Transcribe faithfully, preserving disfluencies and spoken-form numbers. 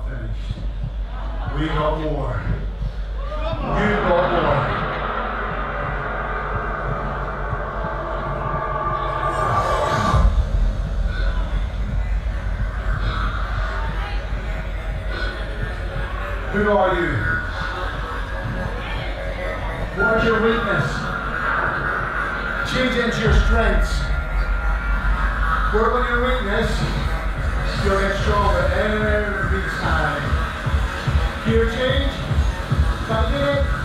finished. We got more. You got more. Who are you? What's your weakness? Change into your strengths. Work on your weakness. You'll get stronger every time. Gear change. Can you get it?